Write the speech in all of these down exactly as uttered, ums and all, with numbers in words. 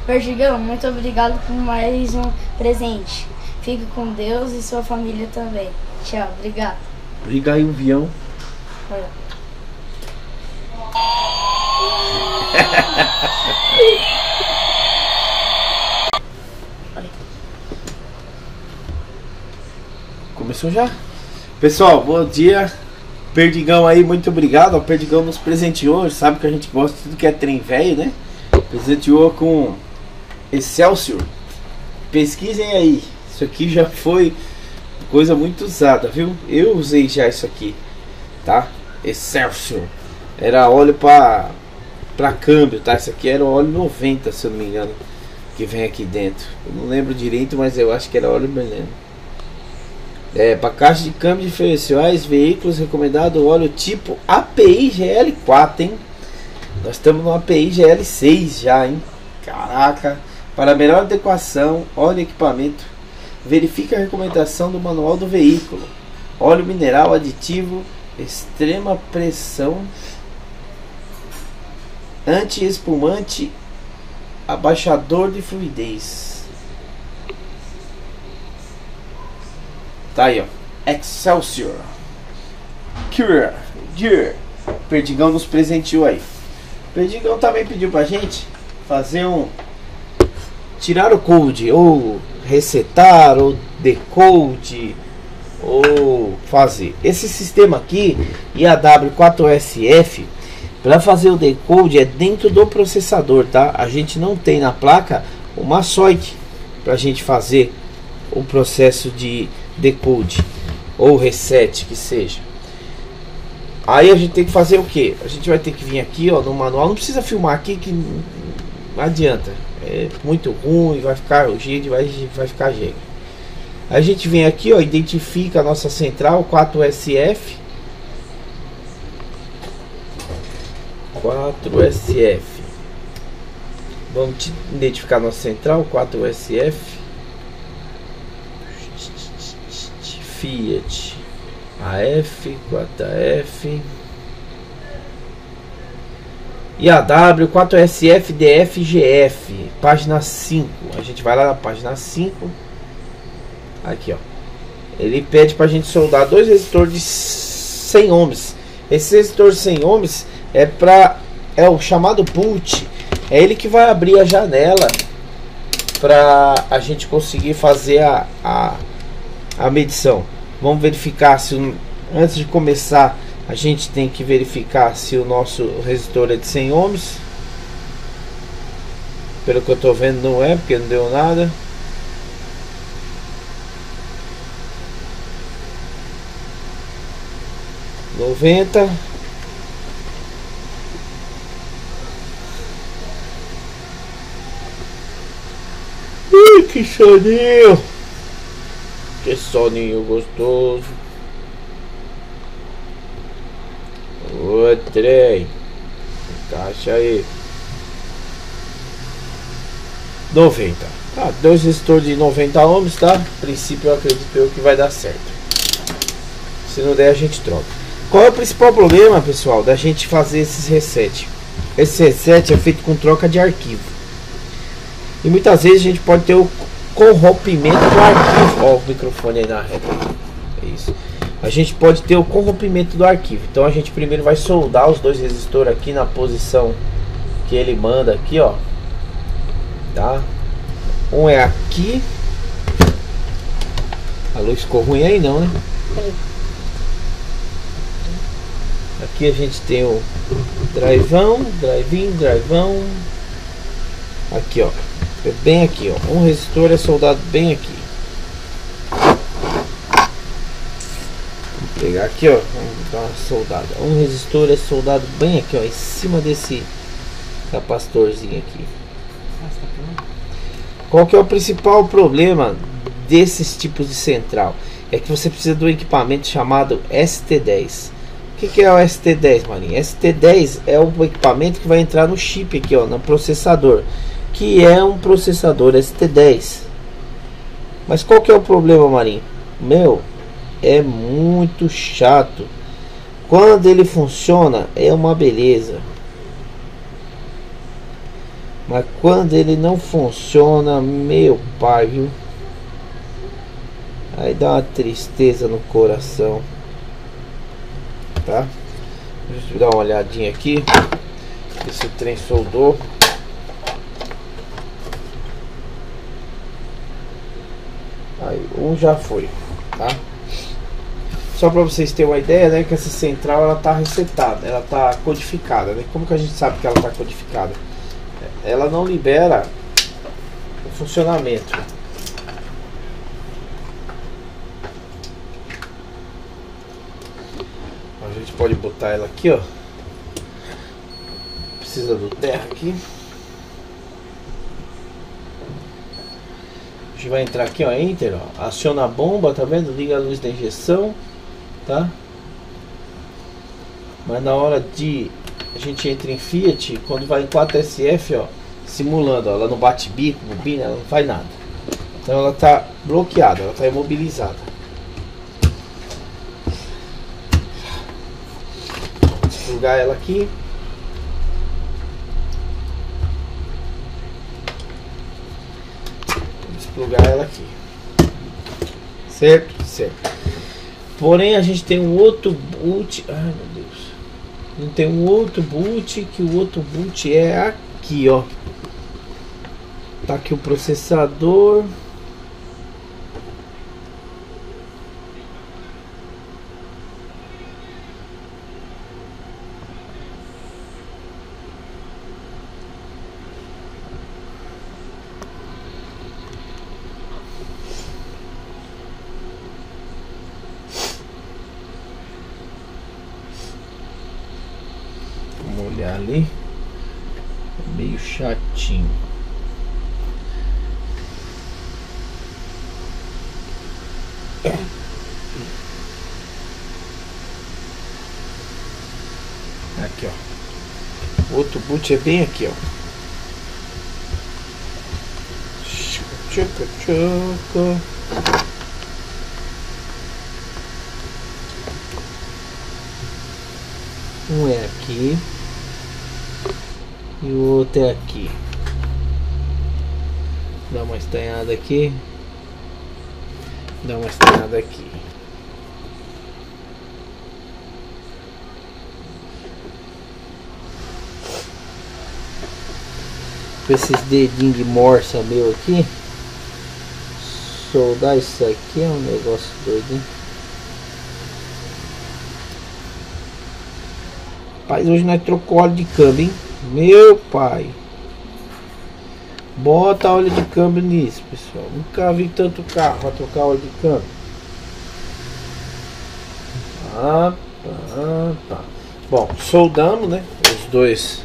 Perdigão, muito obrigado por mais um presente. Fique com Deus e sua família também. Tchau, obrigado. Liga aí o avião. Olha. Começou já? Pessoal, bom dia. Perdigão aí, muito obrigado. O Perdigão nos presenteou. Sabe que a gente gosta de tudo que é trem velho, né? Presenteou com Excelsior. Pesquisem aí. Isso aqui já foi coisa muito usada, viu? Eu usei já isso aqui, tá? Excelsior. Era óleo para para câmbio, tá? Isso aqui era óleo noventa, se eu não me engano, que vem aqui dentro. Eu não lembro direito, mas eu acho que era óleo veneno. É, para caixa de câmbio diferenciais, veículos, recomendado óleo tipo A P I G L quatro, hein? Nós estamos no A P I G L seis já, hein? Caraca! Para melhor adequação, óleo e equipamento, verifique a recomendação do manual do veículo. Óleo mineral aditivo, extrema pressão, anti-espumante, abaixador de fluidez. Tá aí, ó. Excelsior. Cure. Dear. Perdigão nos presenteou aí. Perdigão também pediu pra gente fazer um... tirar o code, ou resetar, ou decode, ou fazer. Esse sistema aqui, I A W quatro S F, para fazer o decode é dentro do processador, tá? A gente não tem na placa uma socket para a gente fazer o processo de decode ou reset que seja. Aí a gente tem que fazer o que? A gente vai ter que vir aqui, ó, no manual. Não precisa filmar aqui que não adianta. É muito ruim, vai ficar o jeito, vai, vai ficar jeito. A gente vem aqui, ó, identifica a nossa central quatro S F. quatro S F. Vamos identificar a nossa central quatro S F. Fiat A F, quatro A F. I A W quatro S F D F G F, página cinco. A gente vai lá na página cinco. Aqui, ó. Ele pede pra gente soldar dois resistores de cem ohms. Esse resistor de cem ohms é para é o chamado put. É ele que vai abrir a janela para a gente conseguir fazer a, a a medição. Vamos verificar se antes de começar a gente tem que verificar se o nosso resistor é de cem ohms. Pelo que eu tô vendo não é, porque não deu nada. noventa. Ui, que soninho! Que soninho gostoso! O trem, encaixa aí. noventa. Tá, dois resistores de noventa ohms, tá? A princípio eu acredito eu que vai dar certo. Se não der a gente troca. Qual é o principal problema, pessoal, da gente fazer esses reset? Esse reset é feito com troca de arquivo. E muitas vezes a gente pode ter o corrompimento do arquivo. Ó, o microfone aí na reta. É isso. A gente pode ter o corrompimento do arquivo. Então a gente primeiro vai soldar os dois resistores aqui na posição que ele manda aqui, ó. Tá? Um é aqui. A luz ficou ruim aí não, né? Aqui a gente tem o drivão, drive-in, drivão. Aqui, ó. É bem aqui, ó. Um resistor é soldado bem aqui. Vou pegar aqui, ó. Vamos dar uma soldada. Um resistor é soldado bem aqui, ó. Em cima desse capacitorzinho aqui. Qual que é o principal problema desses tipos de central? É que você precisa de um equipamento chamado S T dez. O que, que é o S T dez, Marinho? S T dez é o equipamento que vai entrar no chip aqui, ó, no processador, que é um processador S T dez. Mas qual que é o problema, Marinho? Meu, é muito chato. Quando ele funciona, é uma beleza. Mas quando ele não funciona, meu pai, viu? Aí dá uma tristeza no coração. Tá? Deixa eu dar uma olhadinha aqui. Esse trem soldou. Aí, um já foi, tá? Só para vocês terem uma ideia, né, que essa central ela tá resetada, ela tá codificada, né? Como que a gente sabe que ela tá codificada? Ela não libera o funcionamento. A gente pode botar ela aqui, ó. Precisa do terra aqui. A gente vai entrar aqui, ó, Enter, ó. Aciona a bomba, tá vendo? Liga a luz da injeção, tá? Mas na hora de a gente entra em Fiat, quando vai em quatro S F, ó, simulando, ó, ela não bate bico, bobina, ela não faz nada. Então ela tá bloqueada, ela tá imobilizada. Vou desplugar ela aqui. Plugar ela aqui, certo? Certo. Porém a gente tem um outro boot. Ai meu Deus, não tem um outro boot, que o outro boot é aqui, ó. Tá aqui o processador. Olhar ali, é meio chatinho. Aqui, ó. O outro boot é bem aqui, ó. Tchuca, tchuca. Um é aqui e o outro é aqui. Dá uma estranhada aqui. Dá uma estranhada aqui. Com esses dedinhos de morsa meu aqui, soldar isso aqui é um negócio doido, hein? Rapaz, hoje nós trocou óleo de câmbio, hein? Meu pai. Bota óleo de câmbio nisso, pessoal. Nunca vi tanto carro para trocar óleo de câmbio. Ah, tá, tá. Bom, soldamos, né? Os dois.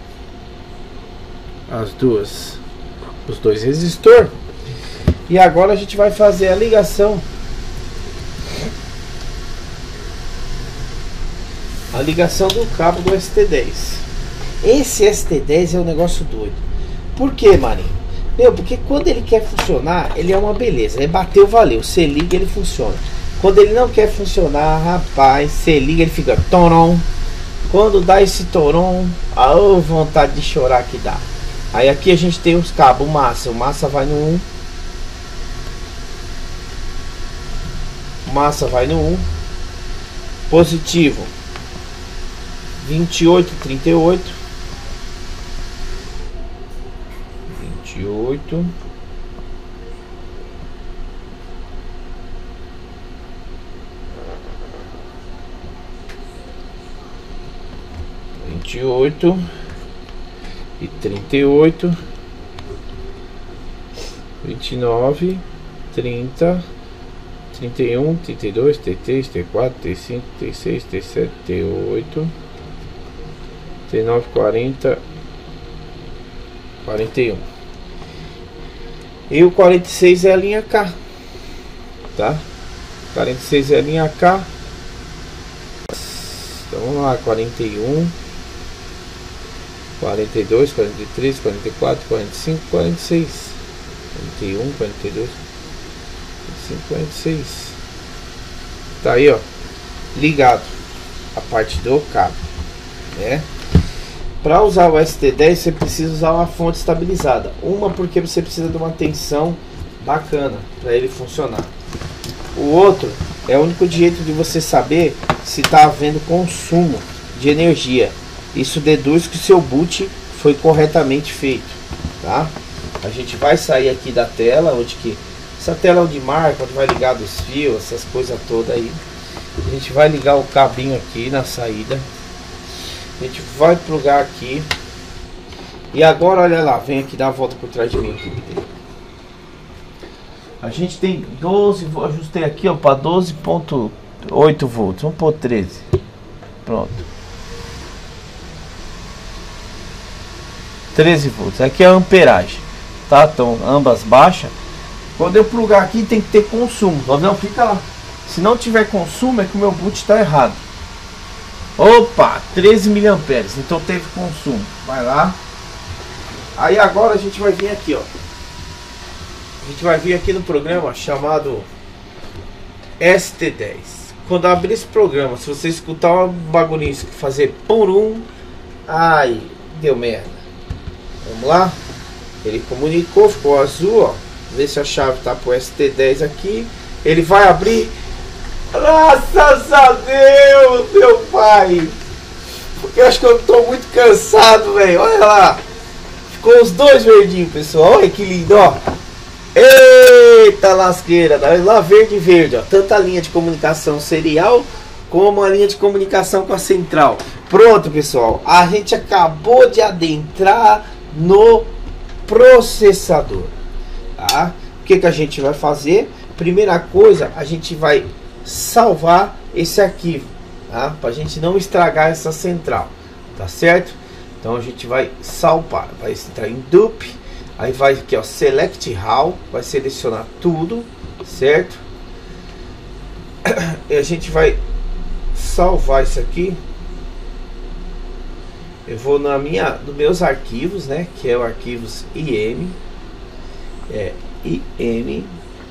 As duas. Os dois resistor. E agora a gente vai fazer a ligação. A ligação do cabo do S T dez. Esse S T dez é um negócio doido. Por que, Marinho? Meu, porque quando ele quer funcionar, ele é uma beleza. É bateu, valeu. Você liga, ele funciona. Quando ele não quer funcionar, rapaz, você liga, ele fica torom. Quando dá esse torom, a oh, vontade de chorar que dá. Aí aqui a gente tem os cabos massa. O massa vai no um. Massa vai no um. Positivo vinte e oito, trinta e oito. vinte e oito. vinte e oito e trinta e oito. vinte e nove, trinta, trinta e um, trinta e dois, trinta e três, trinta e quatro, trinta e cinco, trinta e seis, trinta e sete, trinta e oito, trinta e nove, quarenta, quarenta e um. E o quarenta e seis é a linha K, tá? quarenta e seis é a linha K. Então vamos lá, quarenta e um, quarenta e dois, quarenta e três, quarenta e quatro, quarenta e cinco, quarenta e seis, quarenta e um, quarenta e dois, quarenta e cinco, quarenta e seis. Tá aí, ó, ligado a parte do cabo, né? Para usar o S T dez você precisa usar uma fonte estabilizada. Uma porque você precisa de uma tensão bacana para ele funcionar. O outro é o único jeito de você saber se está havendo consumo de energia. Isso deduz que o seu boot foi corretamente feito, tá? A gente vai sair aqui da tela, onde que essa tela onde marca, onde vai ligar dos fios, essas coisas todas aí. A gente vai ligar o cabinho aqui na saída. A gente vai plugar aqui. E agora olha lá, vem aqui dar a volta por trás de mim aqui. A gente tem doze, vou ajustei aqui ó para doze ponto oito volts, vamos pôr treze. Pronto. treze volts. Aqui é a amperagem, tá? Então ambas baixas. Quando eu plugar aqui tem que ter consumo. Não, fica lá. Se não tiver consumo é que o meu boot está errado. Opa, treze miliamperes. Então teve consumo. Vai lá. Aí agora a gente vai vir aqui, ó. A gente vai vir aqui no programa chamado S T dez. Quando abrir esse programa, se você escutar um bagulhinho fazer por um, ai, deu merda. Vamos lá. Ele comunicou, ficou azul, ó. Vê se a chave tá pro S T dez aqui. Ele vai abrir. Graças a Deus, meu pai. Porque eu acho que eu tô muito cansado, velho. Olha lá. Ficou os dois verdinhos, pessoal. Olha que lindo, ó. Eita lasqueira. Lá verde e verde, ó. Tanto a linha de comunicação serial como a linha de comunicação com a central. Pronto, pessoal. A gente acabou de adentrar no processador. Tá? O que que a gente vai fazer? Primeira coisa, a gente vai salvar esse arquivo, tá? Para a gente não estragar essa central, tá certo? Então a gente vai salvar, vai entrar em dup, aí vai aqui ó, select raw, vai selecionar tudo, certo? E a gente vai salvar isso aqui. Eu vou na minha, nos meus arquivos, né? Que é o arquivos im, é im.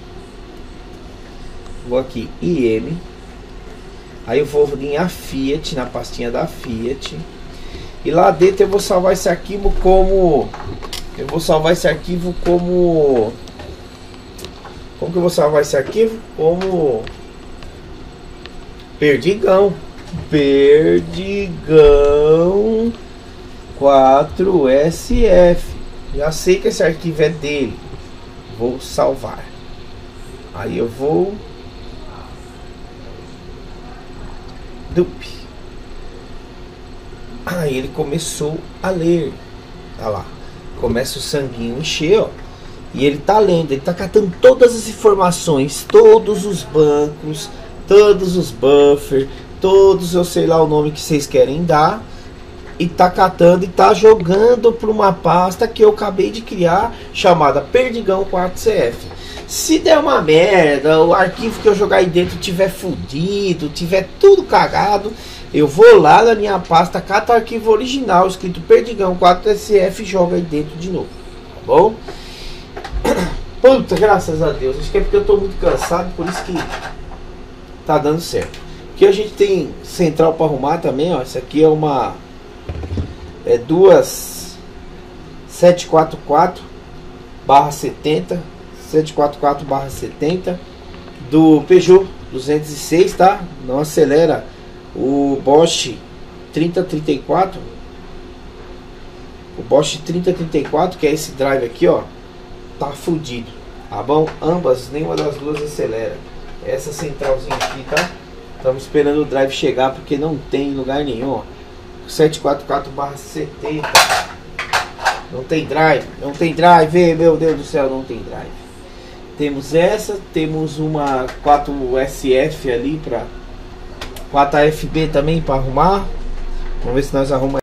Vou aqui im, aí eu vou em a Fiat, na pastinha da Fiat, e lá dentro eu vou salvar esse arquivo como eu vou salvar esse arquivo como como que eu vou salvar esse arquivo? Como Perdigão Perdigão quatro S F. Já sei que esse arquivo é dele, vou salvar. Aí eu vou dup. Aí ele começou a ler. Tá lá. Começa o sanguinho encher, ó. E ele tá lendo, ele tá catando todas as informações, todos os bancos, todos os buffers, todos, eu sei lá o nome que vocês querem dar. E tá catando e tá jogando para uma pasta que eu acabei de criar, chamada Perdigão quatro C F. Se der uma merda, o arquivo que eu jogar aí dentro tiver fudido, tiver tudo cagado, eu vou lá na minha pasta, cato o arquivo original escrito Perdigão quatro S F e jogo aí dentro de novo, tá bom? Puta, graças a Deus. Acho que é porque eu tô muito cansado, por isso que tá dando certo. Aqui a gente tem central para arrumar também, ó. Isso aqui é uma é duas sete quatro quatro barra setenta, sete quatro quatro barra setenta do Peugeot duzentos e seis, tá? Não acelera o Bosch trinta trinta e quatro. O Bosch trinta trinta e quatro, que é esse drive aqui, ó, tá fudido, tá bom? Ambas, nenhuma das duas acelera. Essa centralzinha aqui, tá? Estamos esperando o drive chegar porque não tem em lugar nenhum, ó. sete quatro quatro barra setenta. Não tem drive, não tem drive, meu Deus do céu, não tem drive. Temos essa, temos uma quatro S F ali para quatro A F B também para arrumar. Vamos ver se nós arrumamos.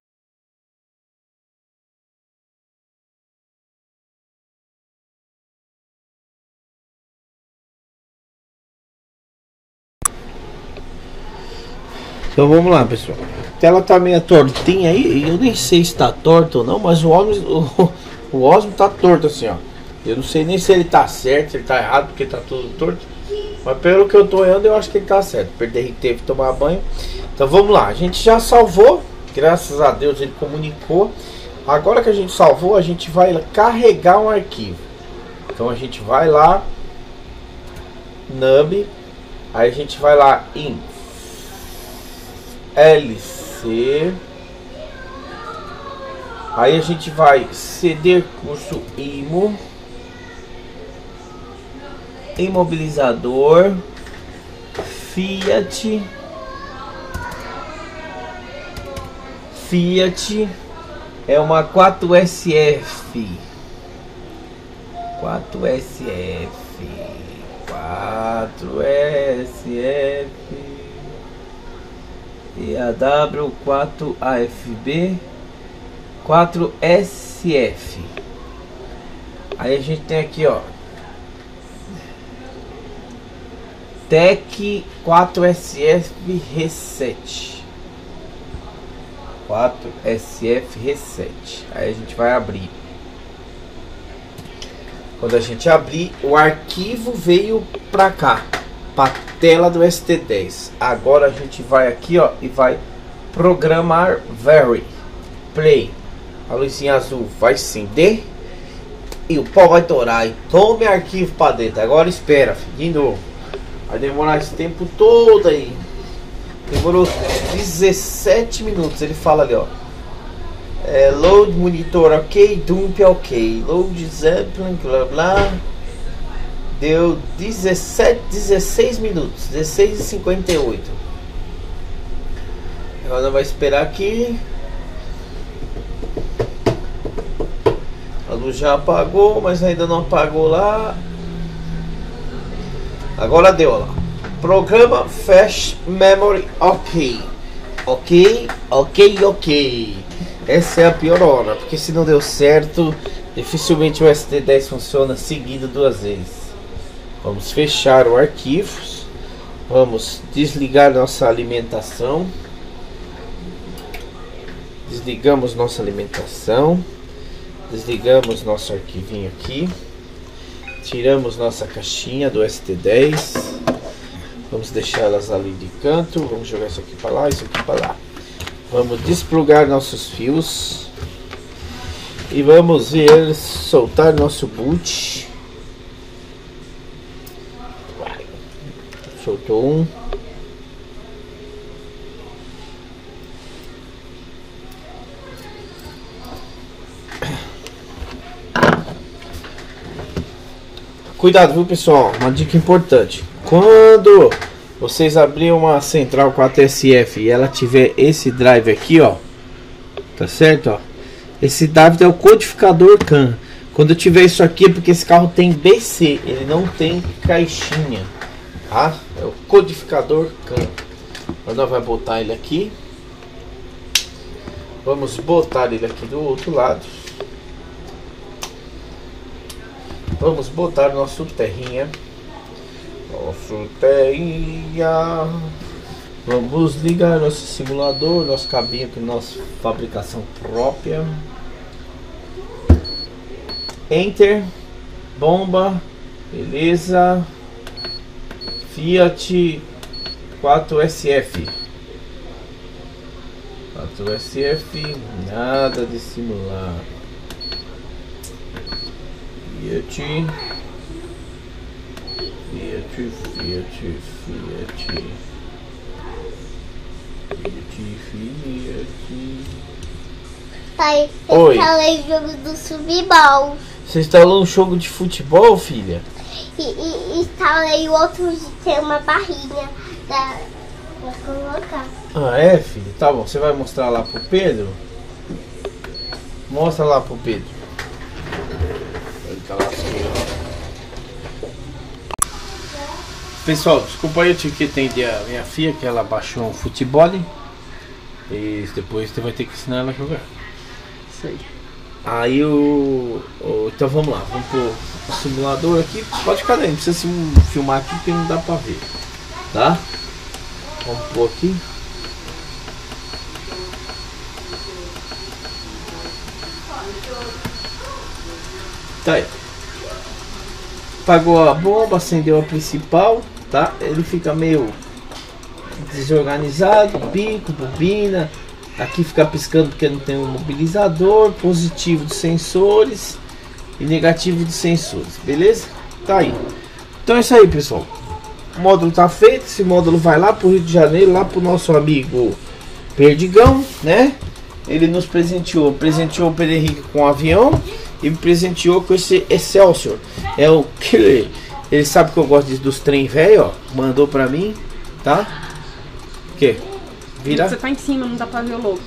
Então vamos lá, pessoal. A tela tá meio tortinha aí, eu nem sei se tá torto ou não, mas o Osmo, o, o Osmo tá torto assim, ó. Eu não sei nem se ele tá certo, se ele tá errado, porque tá tudo torto. Mas pelo que eu tô olhando, eu acho que ele tá certo. Perder teve que tomar banho. Então vamos lá, a gente já salvou. Graças a Deus ele comunicou. Agora que a gente salvou, a gente vai carregar um arquivo. Então a gente vai lá, nub, aí a gente vai lá em L C, aí a gente vai ceder curso imo, imobilizador, Fiat, Fiat é uma quatro S F, quatro S F, quatro S F e a W quatro A F B quatro S F. Aí a gente tem aqui, ó, Tec quatro S F Reset, quatro S F Reset. Aí a gente vai abrir. Quando a gente abrir, o arquivo veio pra cá, pra tela do S T dez. Agora a gente vai aqui, ó, e vai programar Vary Play. A luzinha azul vai acender e o pau vai torar e tome arquivo pra dentro. Agora espera, filho, de novo. Vai demorar esse tempo todo aí. Demorou dezessete minutos. Ele fala ali, ó, é, load monitor ok, dump ok, load zeppelin, blá blá. Deu dezessete, dezesseis minutos, dezesseis e cinquenta e oito. Agora vai esperar aqui. A luz já apagou, mas ainda não apagou lá. Agora deu, ó lá. Programa Flash Memory ok. Ok, ok, ok. Essa é a pior hora, porque se não deu certo, dificilmente o S T dez funciona seguido duas vezes. Vamos fechar o arquivo. Vamos desligar nossa alimentação. Desligamos nossa alimentação. Desligamos nosso arquivinho aqui. Tiramos nossa caixinha do S T dez. Vamos deixar elas ali de canto. Vamos jogar isso aqui para lá, isso aqui para lá. Vamos desplugar nossos fios. E vamos ver, soltar nosso boot. Soltou um. Cuidado, viu, pessoal? Uma dica importante. Quando vocês abrirem uma central quatro S F e ela tiver esse drive aqui, ó, tá certo, ó, esse drive é o codificador C A N. Quando tiver isso aqui é porque esse carro tem B C, ele não tem caixinha, tá? É o codificador C A N. Agora nós vamos botar ele aqui. Vamos botar ele aqui do outro lado. Vamos botar nosso terrinha. Nosso terrinha. Vamos ligar nosso simulador, nosso cabinho com nossa fabricação própria. Enter. Bomba. Beleza. Fiat quatro S F. quatro S F. Nada de simular. Fiat, Fiat, Fiat, Fiat, Fiat, Fiat. Pai, eu instalei o jogo do Subibol. Você instalou um jogo de futebol, filha? E, e instalei outro de ter uma barrinha pra, pra colocar. Ah, é, filho? Tá bom, você vai mostrar lá pro Pedro? Mostra lá pro Pedro. Pessoal, desculpa aí, eu tive que atender a minha filha, que ela baixou um futebol e depois você vai ter que ensinar ela a jogar. Isso aí. Aí o, o então vamos lá, vamos pro simulador aqui. Pode ficar daí, não precisa se filmar aqui porque não dá pra ver, tá? Vamos pôr aqui. Tá aí. Apagou a bomba, acendeu a principal, tá? Ele fica meio desorganizado, bico, bobina, Aqui fica piscando porque não tem um mobilizador. Positivo de sensores e negativo de sensores, beleza? Tá aí. Então é isso aí, pessoal. O módulo tá feito. Esse módulo vai lá pro Rio de Janeiro, lá pro nosso amigo Perdigão, né? Ele nos presenteou, presenteou o Pedro Henrique com um avião e me presenteou com esse Excelsior. É o que ele sabe que eu gosto de, dos trem velho, ó. Mandou pra mim, tá? O que? Vira. Você tá em cima, não dá pra ver o logo.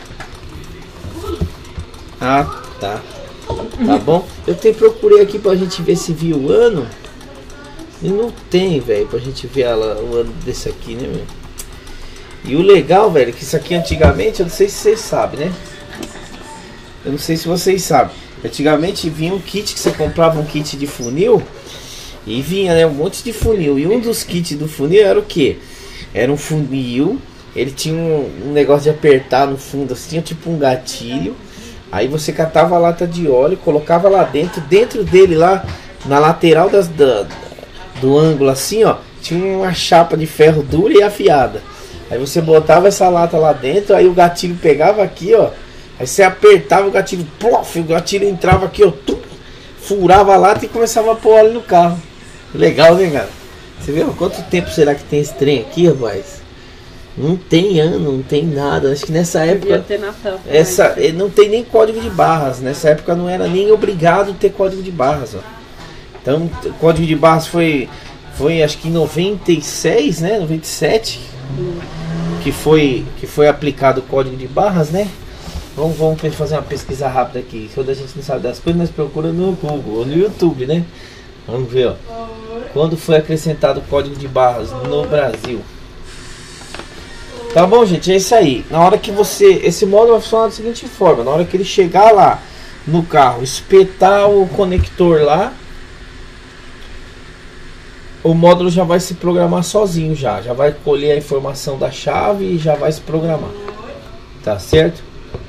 Ah, tá. Tá bom? Eu até procurei aqui pra gente ver se viu o ano. E não tem, velho, pra gente ver ela, o ano desse aqui, né, meu? E o legal, velho, que isso aqui antigamente, eu não sei se vocês sabem, né? Eu não sei se vocês sabem. Antigamente vinha um kit que você comprava, um kit de funil. E vinha, né, um monte de funil. E um dos kits do funil era o que? Era um funil. Ele tinha um, um negócio de apertar no fundo, assim, tinha tipo um gatilho. Aí você catava a lata de óleo, colocava lá dentro. Dentro dele lá, na lateral das, da, do ângulo assim, ó, tinha uma chapa de ferro dura e afiada. Aí você botava essa lata lá dentro, aí o gatilho pegava aqui, ó. Aí você apertava o gatilho, plof, o gatilho entrava aqui, ó, tum, furava a lata e começava a pôr óleo no carro. Legal, né, cara? Você viu quanto tempo será que tem esse trem aqui, rapaz? Não tem ano, não tem nada. Acho que nessa época ter na tampa, essa não tem nem código de barras. Nessa época não era nem obrigado ter código de barras, ó. Então, o código de barras foi foi acho que em noventa e seis, né? noventa e sete. Hum. Que foi que foi aplicado o código de barras, né? Vamos, vamos fazer uma pesquisa rápida aqui. Quando a gente não sabe das coisas, nós procuramos no Google ou no YouTube, né? Vamos ver, ó. Quando foi acrescentado o código de barras no Brasil? Tá bom, gente, é isso aí. Na hora que você... Esse módulo vai funcionar da seguinte forma. Na hora que ele chegar lá no carro, espetar o conector lá, o módulo já vai se programar sozinho já. Já vai colher a informação da chave e já vai se programar. Tá certo?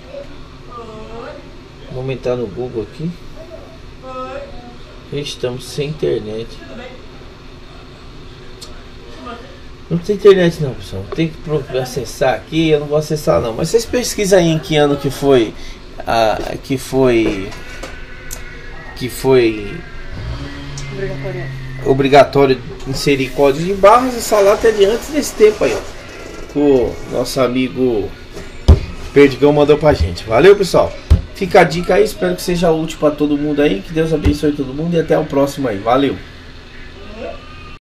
Vamos entrar no Google aqui. Estamos sem internet. Não tem internet não, pessoal. Tem que acessar aqui. Eu não vou acessar não. Mas vocês pesquisam aí em que ano que foi a, que foi que foi obrigatório. obrigatório inserir código de barras. Essa lata é de antes desse tempo aí, ó. O nosso amigo Perdigão mandou pra gente. Valeu, pessoal. Fica a dica aí. Espero que seja útil para todo mundo aí. Que Deus abençoe todo mundo e até o próximo aí. Valeu.